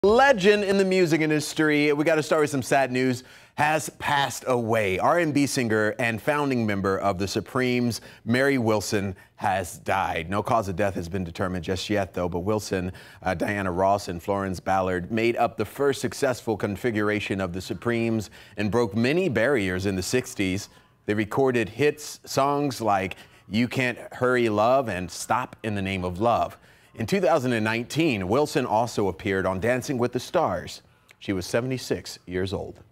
Legend in the music industry, we got to start with some sad news, has passed away. R&B singer and founding member of the Supremes, Mary Wilson, has died. No cause of death has been determined just yet, though, but Wilson, Diana Ross, and Florence Ballard made up the first successful configuration of the Supremes and broke many barriers in the 60s. They recorded hits, songs like You Can't Hurry Love and Stop in the Name of Love. In 2019, Wilson also appeared on Dancing with the Stars. She was 76 years old.